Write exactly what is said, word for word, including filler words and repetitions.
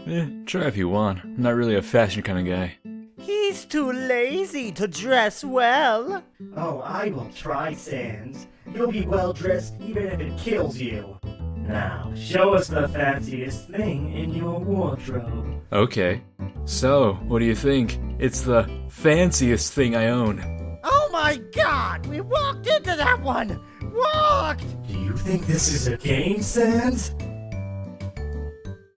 Eh, try if you want. I'm not really a fashion kind of guy. He's too lazy to dress well. Oh, I will try, Sans. You'll be well dressed even if it kills you. Now, show us the fanciest thing in your wardrobe. Okay. So, what do you think? It's the fanciest thing I own. Oh my god! We walked into that one! Walked! Do you think this is a game, Sans?